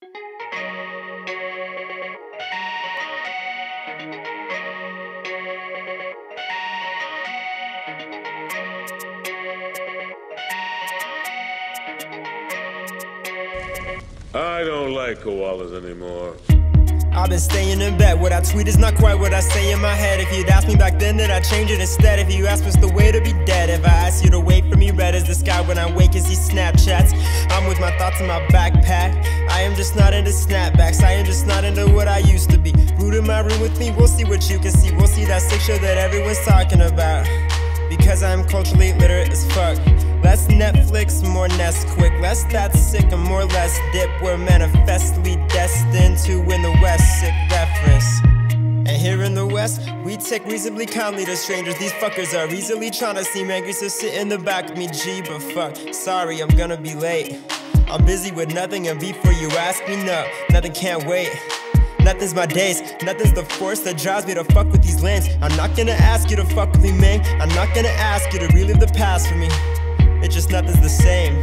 I don't like koalas anymore. I've been staying in bed. What I tweet is not quite what I say in my head. If you'd asked me back then, then I'd change it instead. If you asked what's the way to be dead, if I asked you to wait for me, red as the sky when I wake and see Snapchats. I'm with my thoughts in my backpack. I am just not into snapbacks. I am just not into what I used to be. Root in my room with me, we'll see what you can see. We'll see that sick show that everyone's talking about. Because I'm culturally illiterate as fuck. Less Netflix, more Nesquik. Less that sick and more less dip. We're manifestly destined to win the West. Sick reference. And here in the West, we take reasonably kindly to strangers. These fuckers are easily trying to seem angry, so sit in the back of me, G. But fuck, sorry, I'm gonna be late. I'm busy with nothing, and before you ask me, no, nothing can't wait. Nothing's my days, nothing's the force that drives me to fuck with these lanes. I'm not gonna ask you to fuck with me, man. I'm not gonna ask you to relive the past for me. It's just nothing's the same.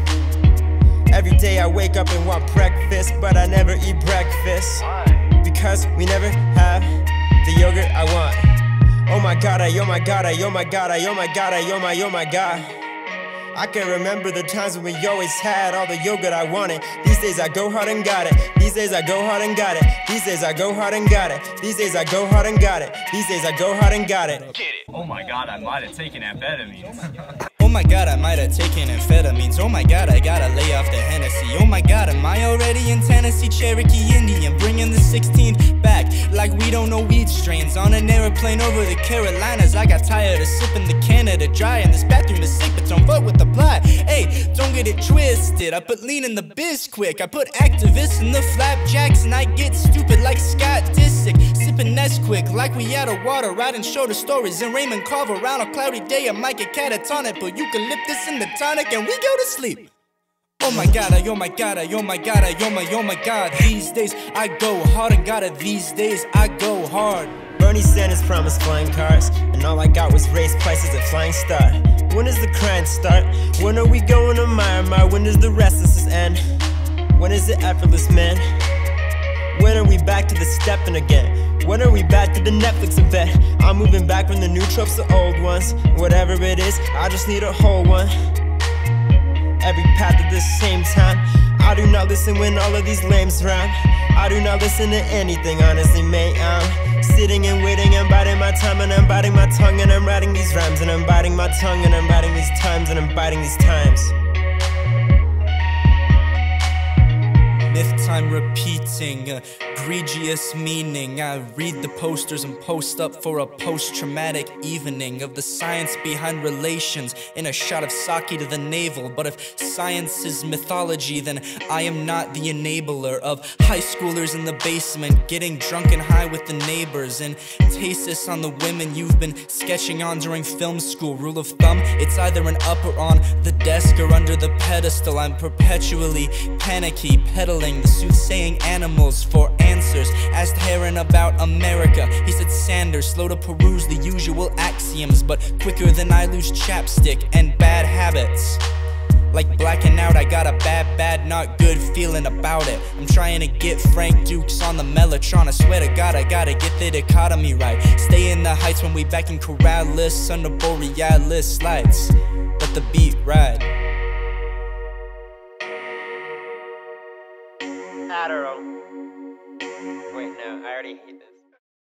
Every day I wake up and want breakfast, but I never eat breakfast. Why? Because we never have the yogurt I want. Oh my god, oh my god, oh my god, oh my god, oh my god. I can remember the times when we always had all the yogurt I wanted. These days I go hard and got it. These days I go hard and got it. These days I go hard and got it. These days I go hard and got it. These days I go hard and got it. Get it. Oh my god, I might have taken amphetamines. Oh my god, I might have taken amphetamines. Oh my god, I gotta lay off the Hennessy. Oh my god, am I already in Tennessee? Cherokee Indian, bringing the 16 back like we don't know weed strains. On an airplane over the Carolinas, I got tired of sipping the Canada Dry. And this bathroom is sick, but don't fuck with the blood. Hey, don't get it twisted. I put lean in the Bisquick. I put activists in the flapjacks, and I get stupid like Scott Disick. Sipping Nesquik like we out of water, riding shoulder stories and Raymond Carver. Around a cloudy day, I might get catatonic, but you can lip this in the tonic and we go to sleep. Oh my god, oh my god, oh my god, oh my god. These days I go hard and got it. These days I go hard. Bernie Sanders promised flying cars, and all I got was raised prices at Flying Star. When does the crime start? When are we going to Myanmar? When does the restlessness end? When is it effortless, man? When are we back to the stepping again? When are we back to the Netflix event? I'm moving back from the new tropes to old ones. Whatever it is, I just need a whole one. Every path at the same time. I do not listen when all of these lames rhyme. I do not listen to anything, honestly, mate. I'm sitting and waiting and biding my time, and I'm biting my tongue, and I'm writing these rhymes, and I'm biting my tongue, and I'm writing these times, and I'm biting these times. Myth time repeating, egregious meaning. I read the posters and post up for a post-traumatic evening of the science behind relations in a shot of sake to the navel. But if science is mythology, then I am not the enabler of high schoolers in the basement getting drunk and high with the neighbors, and tasis on the women you've been sketching on during film school. Rule of thumb, it's either an up or on the desk or under the pedestal. I'm perpetually panicky, pedaling the soothsaying animals for answers. Asked Heron about America, he said Sanders, slow to peruse the usual axioms, but quicker than I lose chapstick and bad habits. Like blacking out, I got a bad, not good feeling about it. I'm trying to get Frank Dukes on the Mellotron. I swear to God, I gotta get the dichotomy right. Stay in the heights when we back in Corrales under Borealis lights. Let the beat ride. Adderall. Wait, no, I already hate this.